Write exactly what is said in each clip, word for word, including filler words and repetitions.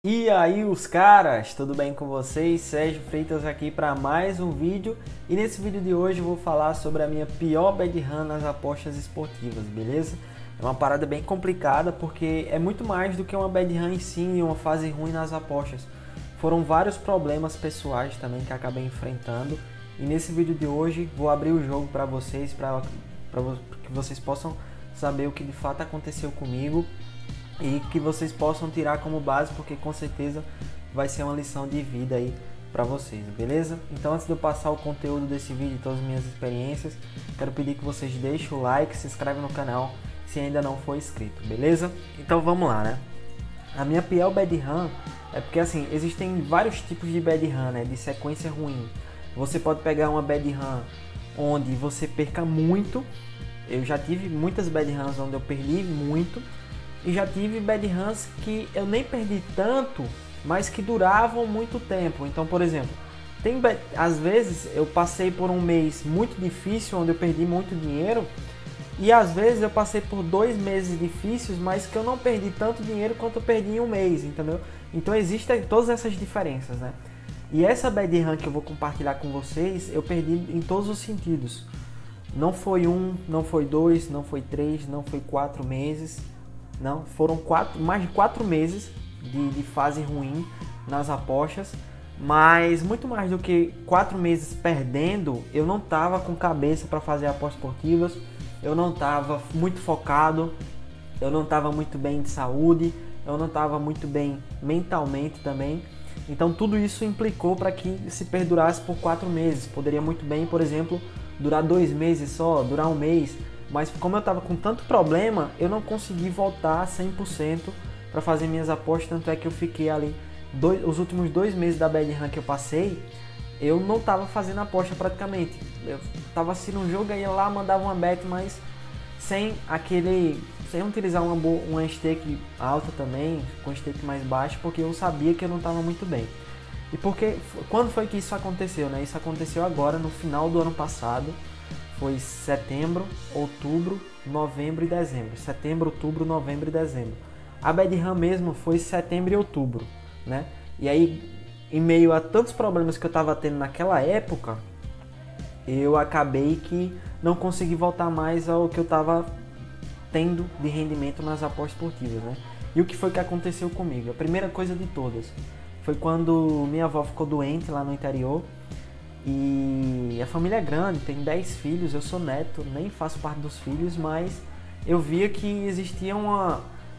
E aí os caras, tudo bem com vocês? Sérgio Freitas aqui para mais um vídeo. E nesse vídeo de hoje eu vou falar sobre a minha pior bad run nas apostas esportivas, beleza? É uma parada bem complicada porque é muito mais do que uma bad run em si e uma fase ruim nas apostas. Foram vários problemas pessoais também que acabei enfrentando. E nesse vídeo de hoje vou abrir o jogo para vocês, para que vocês possam saber o que de fato aconteceu comigo. E que vocês possam tirar como base, porque com certeza vai ser uma lição de vida aí para vocês, beleza? Então antes de eu passar o conteúdo desse vídeo e todas as minhas experiências, quero pedir que vocês deixem o like, se inscrevam no canal se ainda não for inscrito, beleza? Então vamos lá, né? A minha pior bad run é porque assim, existem vários tipos de bad run, né? De sequência ruim. Você pode pegar uma bad run onde você perca muito. Eu já tive muitas bad runs onde eu perdi muito. E já tive bad runs que eu nem perdi tanto, mas que duravam muito tempo. Então, por exemplo, tem às vezes eu passei por um mês muito difícil, onde eu perdi muito dinheiro. E às vezes eu passei por dois meses difíceis, mas que eu não perdi tanto dinheiro quanto eu perdi em um mês, entendeu? Então existem todas essas diferenças, né? E essa bad run que eu vou compartilhar com vocês, eu perdi em todos os sentidos. Não foi um, não foi dois, não foi três, não foi quatro meses. Não, foram quatro, mais de quatro meses de, de fase ruim nas apostas, mas muito mais do que quatro meses perdendo, eu não estava com cabeça para fazer apostas esportivas, eu não estava muito focado, eu não estava muito bem de saúde, eu não estava muito bem mentalmente também. Então tudo isso implicou para que se perdurasse por quatro meses. Poderia muito bem, por exemplo, durar dois meses só, durar um mês. Mas como eu estava com tanto problema, eu não consegui voltar cem por cento para fazer minhas apostas. Tanto é que eu fiquei ali, dois, os últimos dois meses da bad run que eu passei, eu não estava fazendo aposta praticamente. Eu estava assistindo um jogo, ia lá, mandava uma bet, mas sem aquele, sem utilizar uma, boa, uma stake alta também, com stake mais baixo, porque eu sabia que eu não estava muito bem. E porque, quando foi que isso aconteceu, né? Isso aconteceu agora, no final do ano passado. Foi setembro, outubro, novembro e dezembro. Setembro, outubro, novembro e dezembro. A bad run mesmo foi setembro e outubro, né? E aí, em meio a tantos problemas que eu estava tendo naquela época, eu acabei que não consegui voltar mais ao que eu estava tendo de rendimento nas apostas esportivas, né? E o que foi que aconteceu comigo? A primeira coisa de todas foi quando minha avó ficou doente lá no interior. E a família é grande, tem dez filhos, eu sou neto, nem faço parte dos filhos, mas eu via que existia uma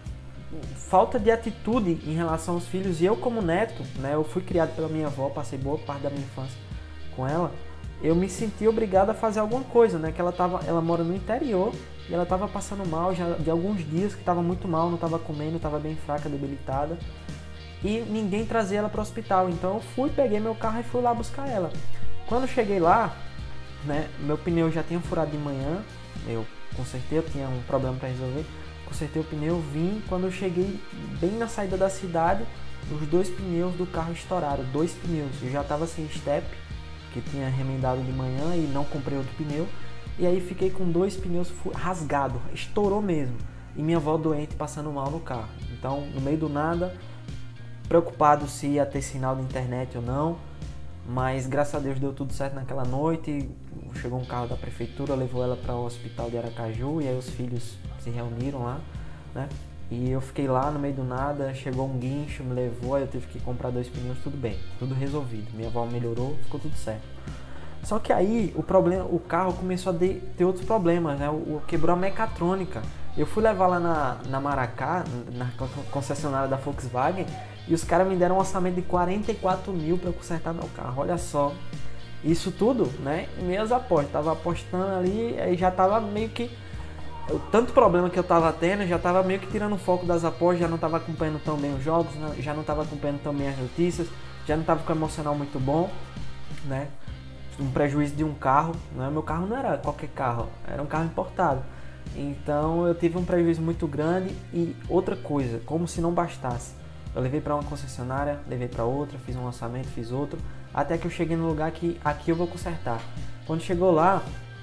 falta de atitude em relação aos filhos. E eu, como neto, né, eu fui criado pela minha avó, passei boa parte da minha infância com ela, eu me senti obrigado a fazer alguma coisa, né? Que ela, tava, ela mora no interior e ela estava passando mal já de alguns dias, que estava muito mal, não estava comendo, estava bem fraca, debilitada. E ninguém trazia ela para o hospital, então eu fui, peguei meu carro e fui lá buscar ela. Quando eu cheguei lá, né, meu pneu já tinha furado de manhã, eu consertei, eu tinha um problema para resolver, consertei o pneu, vim, quando eu cheguei bem na saída da cidade, os dois pneus do carro estouraram, dois pneus, eu já estava sem step, que tinha remendado de manhã e não comprei outro pneu, e aí fiquei com dois pneus rasgados, estourou mesmo, e minha avó doente passando mal no carro. Então, no meio do nada, preocupado se ia ter sinal de internet ou não, mas graças a Deus deu tudo certo naquela noite. Chegou um carro da prefeitura, levou ela para o hospital de Aracaju, e aí os filhos se reuniram lá, né? E eu fiquei lá no meio do nada, chegou um guincho, me levou, aí eu tive que comprar dois pneus, tudo bem, tudo resolvido. Minha avó melhorou, ficou tudo certo. Só que aí o problema, o carro começou a ter outros problemas, né? O, o, quebrou a mecatrônica. Eu fui levar lá na, na Maracá, na concessionária da Volkswagen, e os caras me deram um orçamento de quarenta e quatro mil para eu consertar meu carro. Olha só, isso tudo, né? Minhas apostas, tava apostando ali, aí já tava meio que o tanto problema que eu tava tendo, já tava meio que tirando o foco das apostas, já não tava acompanhando tão bem os jogos, já não tava acompanhando tão bem as notícias, já não tava com o emocional muito bom, né? Um prejuízo de um carro, né? Meu carro não era qualquer carro, era um carro importado. Então eu tive um prejuízo muito grande. E outra coisa, como se não bastasse, eu levei para uma concessionária, levei para outra, fiz um lançamento, fiz outro, até que eu cheguei no lugar que aqui eu vou consertar. Quando chegou lá,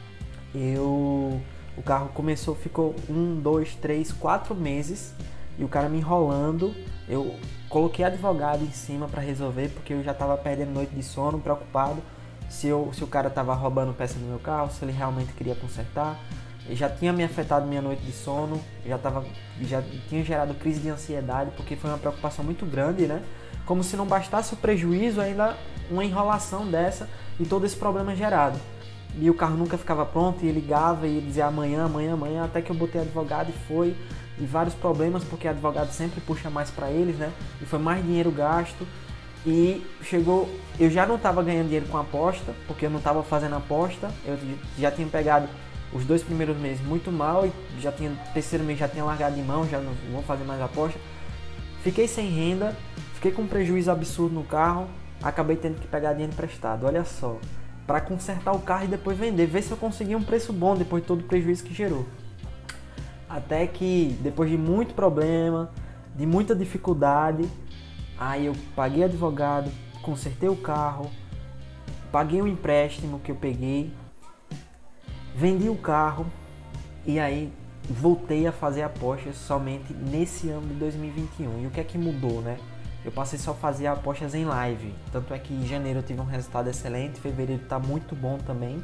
eu o carro começou, ficou um, dois, três, quatro meses e o cara me enrolando. eu coloquei advogado em cima para resolver, porque eu já estava perdendo noite de sono, preocupado se, eu, se o cara estava roubando peça do meu carro, se ele realmente queria consertar. Já tinha me afetado minha noite de sono, já, tava, já tinha gerado crise de ansiedade, porque foi uma preocupação muito grande, né? Como se não bastasse o prejuízo, ainda uma enrolação dessa e todo esse problema gerado. E o carro nunca ficava pronto, e ligava e dizia amanhã, amanhã, amanhã, até que eu botei advogado e foi, e vários problemas, porque advogado sempre puxa mais para eles, né? E foi mais dinheiro gasto, e chegou, eu já não estava ganhando dinheiro com aposta, porque eu não estava fazendo aposta, eu já tinha pegado os dois primeiros meses muito mal, e já tinha, terceiro mês já tinha largado de mão, já não vou fazer mais aposta. Fiquei sem renda, fiquei com um prejuízo absurdo no carro, acabei tendo que pegar dinheiro emprestado, olha só, para consertar o carro e depois vender, ver se eu conseguia um preço bom depois de todo o prejuízo que gerou. Até que, depois de muito problema, de muita dificuldade, aí eu paguei advogado, consertei o carro, paguei um empréstimo que eu peguei, vendi o carro e aí voltei a fazer apostas somente nesse ano de dois mil e vinte e um. E o que é que mudou, né? Eu passei só a fazer apostas em live. Tanto é que em janeiro eu tive um resultado excelente, fevereiro tá muito bom também.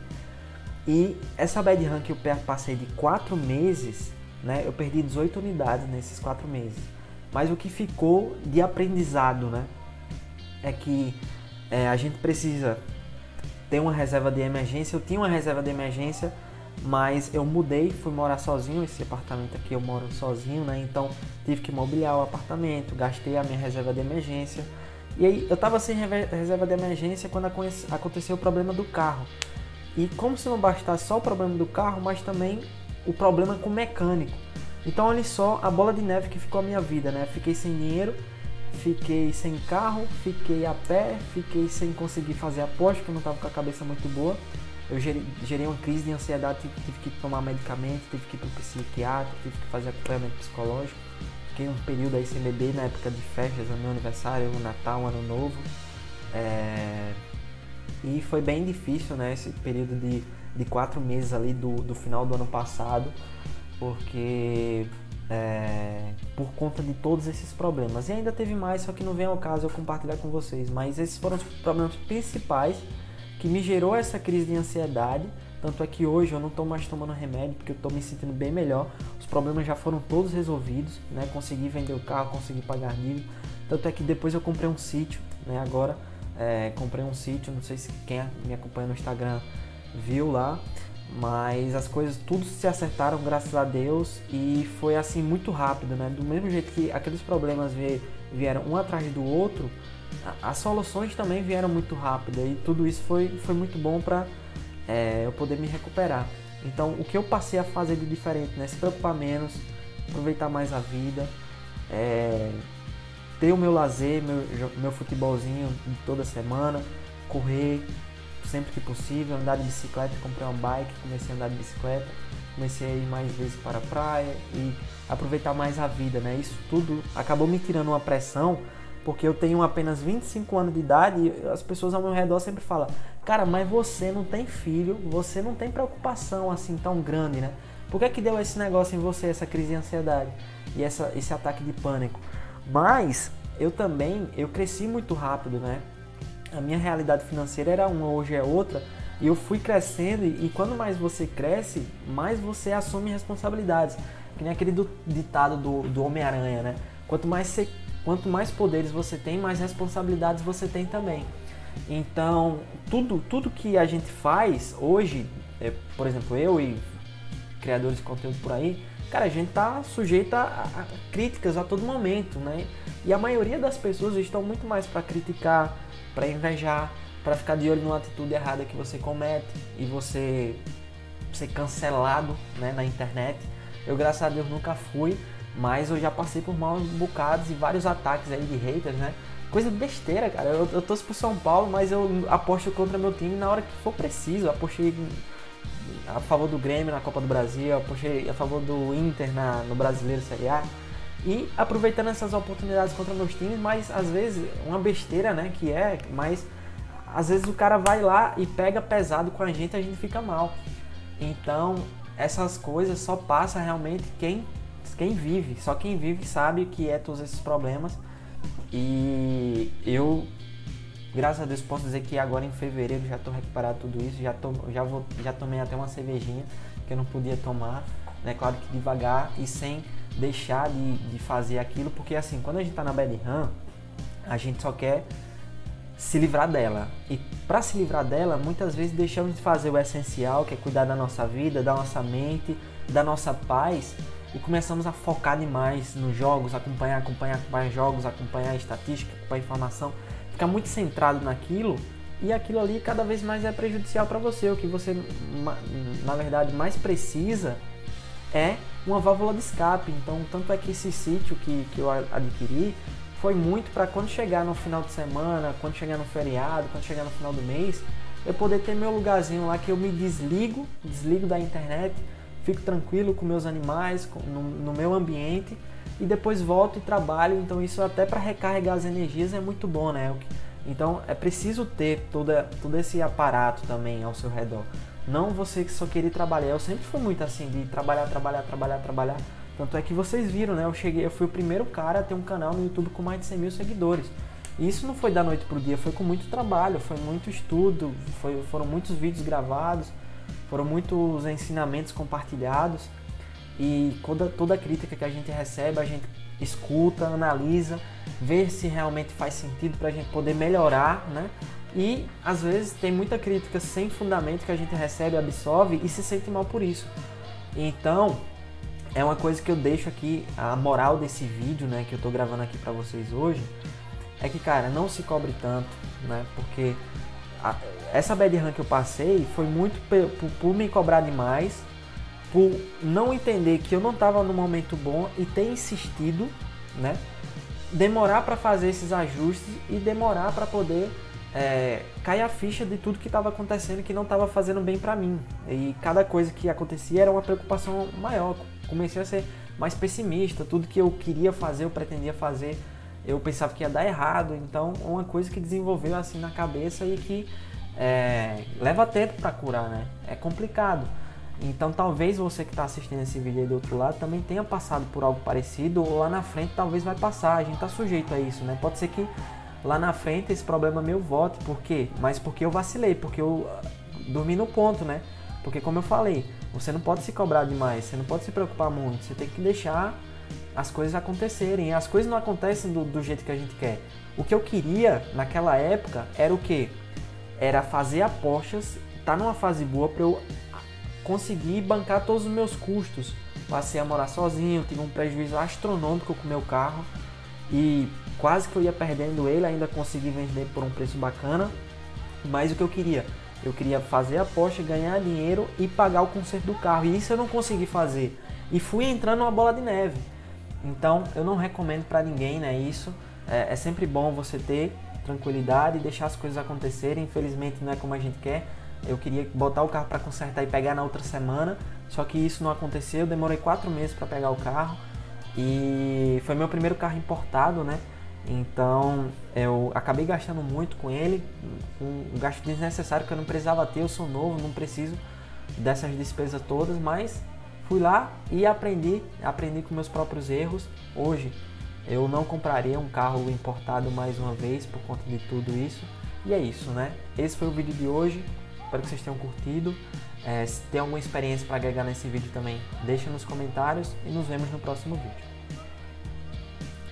E essa bad run que eu passei de quatro meses, né? Eu perdi dezoito unidades nesses quatro meses. Mas o que ficou de aprendizado, né? É que é, a gente precisa ter uma reserva de emergência. Eu tinha uma reserva de emergência, mas eu mudei, fui morar sozinho. Esse apartamento aqui eu moro sozinho, né? Então tive que mobiliar o apartamento, gastei a minha reserva de emergência. E aí eu tava sem reserva de emergência quando aconteceu o problema do carro. E como se não bastasse só o problema do carro, mas também o problema com o mecânico. Então olha só a bola de neve que ficou a minha vida, né? Fiquei sem dinheiro, fiquei sem carro, fiquei a pé, fiquei sem conseguir fazer aposta, porque eu não estava com a cabeça muito boa. Eu gerei, gerei uma crise de ansiedade, tive, tive que tomar medicamento, tive que ir para o psiquiatra, tive que fazer acompanhamento psicológico. Fiquei um período aí sem beber na época de festas, no meu aniversário, no Natal, Ano Novo. É... E foi bem difícil, né, esse período de, de quatro meses ali do, do final do ano passado, porque... É, por conta de todos esses problemas. E ainda teve mais, só que não vem ao caso eu compartilhar com vocês, mas esses foram os problemas principais que me gerou essa crise de ansiedade. Tanto é que hoje eu não estou mais tomando remédio, porque eu estou me sentindo bem melhor. Os problemas já foram todos resolvidos, né? Consegui vender o carro, consegui pagar dívida. Tanto é que depois eu comprei um sítio, né? Agora é, comprei um sítio, não sei se quem me acompanha no Instagram viu lá, mas as coisas tudo se acertaram, graças a Deus, e foi assim muito rápido, né? Do mesmo jeito que aqueles problemas vieram um atrás do outro, as soluções também vieram muito rápido, e tudo isso foi, foi muito bom para é, eu poder me recuperar. Então o que eu passei a fazer de diferente, né? Se preocupar menos, aproveitar mais a vida, é, ter o meu lazer, meu, meu futebolzinho toda semana, correr sempre que possível, andar de bicicleta, comprei uma bike, comecei a andar de bicicleta, comecei a ir mais vezes para a praia e aproveitar mais a vida, né? Isso tudo acabou me tirando uma pressão, porque eu tenho apenas vinte e cinco anos de idade e as pessoas ao meu redor sempre falam: cara, mas você não tem filho, você não tem preocupação assim tão grande, né? Por que que deu esse negócio em você, essa crise de ansiedade e essa, esse ataque de pânico? Mas eu também, eu cresci muito rápido, né? A minha realidade financeira era uma, hoje é outra, e eu fui crescendo, e quando mais você cresce, mais você assume responsabilidades. Que nem aquele do, ditado do, do Homem-Aranha, né? Quanto mais, você, quanto mais poderes você tem, mais responsabilidades você tem também. Então, tudo, tudo que a gente faz hoje, é, por exemplo, eu e criadores de conteúdo por aí, cara, a gente tá sujeito a, a, a críticas a todo momento, né? E a maioria das pessoas estão muito mais para criticar, para invejar, para ficar de olho numa atitude errada que você comete e você ser cancelado, né, na internet. Eu, graças a Deus, nunca fui, mas eu já passei por maus bocados e vários ataques aí de haters, né? Coisa besteira, cara. Eu, eu torço pro São Paulo, mas eu aposto contra meu time na hora que for preciso. Eu apostei a favor do Grêmio na Copa do Brasil, eu apostei a favor do Inter na, no Brasileiro Série A. E aproveitando essas oportunidades contra meus times, mas às vezes, uma besteira, né, que é, mas às vezes o cara vai lá e pega pesado com a gente e a gente fica mal. Então, essas coisas só passa realmente quem, quem vive, só quem vive sabe o que é todos esses problemas. E eu, graças a Deus, posso dizer que agora em fevereiro já estou recuperado tudo isso, já, tô, já, vou, já tomei até uma cervejinha que eu não podia tomar, né? Claro que devagar e sem deixar de, de fazer aquilo, porque assim, quando a gente está na bad run, a gente só quer se livrar dela. E para se livrar dela, muitas vezes deixamos de fazer o essencial, que é cuidar da nossa vida, da nossa mente, da nossa paz, e começamos a focar demais nos jogos, acompanhar, acompanhar, acompanhar jogos, acompanhar estatística, acompanhar informação, ficar muito centrado naquilo, e aquilo ali cada vez mais é prejudicial para você. O que você, na verdade, mais precisa é uma válvula de escape. Então, tanto é que esse sítio que, que eu adquiri foi muito para quando chegar no final de semana, quando chegar no feriado, quando chegar no final do mês, eu poder ter meu lugarzinho lá que eu me desligo, desligo da internet, fico tranquilo com meus animais, no, no meu ambiente, e depois volto e trabalho. Então isso até para recarregar as energias é muito bom, né? Então é preciso ter toda, todo esse aparato também ao seu redor. Não você que só queria trabalhar. Eu sempre fui muito assim, de trabalhar, trabalhar, trabalhar, trabalhar. Tanto é que vocês viram, né? Eu cheguei, eu fui o primeiro cara a ter um canal no YouTube com mais de cem mil seguidores. E isso não foi da noite pro dia, foi com muito trabalho, foi muito estudo, foi, foram muitos vídeos gravados, foram muitos ensinamentos compartilhados. E toda, toda crítica que a gente recebe, a gente escuta, analisa, vê se realmente faz sentido pra gente poder melhorar, né? E às vezes tem muita crítica sem fundamento que a gente recebe, absorve e se sente mal por isso. Então, é uma coisa que eu deixo aqui, a moral desse vídeo, né, que eu tô gravando aqui pra vocês hoje, é que, cara, não se cobre tanto, né, porque a, essa bad run que eu passei foi muito por, por, por me cobrar demais, por não entender que eu não tava no momento bom e ter insistido, né, demorar pra fazer esses ajustes e demorar pra poder é, cair a ficha de tudo que estava acontecendo que não estava fazendo bem pra mim. E cada coisa que acontecia era uma preocupação maior. Comecei a ser mais pessimista, tudo que eu queria fazer, eu pretendia fazer, eu pensava que ia dar errado. Então, uma coisa que desenvolveu assim na cabeça e que é, leva tempo para curar, né? É complicado. Então, talvez você que está assistindo esse vídeo aí do outro lado também tenha passado por algo parecido, ou lá na frente talvez vai passar. A gente está sujeito a isso, né? Pode ser que lá na frente esse problema meu volte. Por quê? Mas porque eu vacilei, porque eu dormi no ponto, né? Porque, como eu falei, você não pode se cobrar demais, você não pode se preocupar muito, você tem que deixar as coisas acontecerem. As coisas não acontecem do, do jeito que a gente quer. O que eu queria naquela época era o quê? Era fazer apostas, estar numa fase boa para eu conseguir bancar todos os meus custos. Passei a morar sozinho, tive um prejuízo astronômico com o meu carro e quase que eu ia perdendo ele, ainda consegui vender por um preço bacana. Mas o que eu queria? Eu queria fazer a aposta, ganhar dinheiro e pagar o conserto do carro. E isso eu não consegui fazer. E fui entrando numa bola de neve. Então eu não recomendo para ninguém, né, isso. É, é sempre bom você ter tranquilidade e deixar as coisas acontecerem. Infelizmente não é como a gente quer. Eu queria botar o carro para consertar e pegar na outra semana. Só que isso não aconteceu. Eu demorei quatro meses para pegar o carro. E foi meu primeiro carro importado, né? Então eu acabei gastando muito com ele, um gasto desnecessário que eu não precisava ter. Eu sou novo, não preciso dessas despesas todas, mas fui lá e aprendi, aprendi com meus próprios erros. Hoje eu não compraria um carro importado mais uma vez por conta de tudo isso. E é isso, né? Esse foi o vídeo de hoje, espero que vocês tenham curtido. É, se tem alguma experiência para agregar nesse vídeo também, deixa nos comentários e nos vemos no próximo vídeo.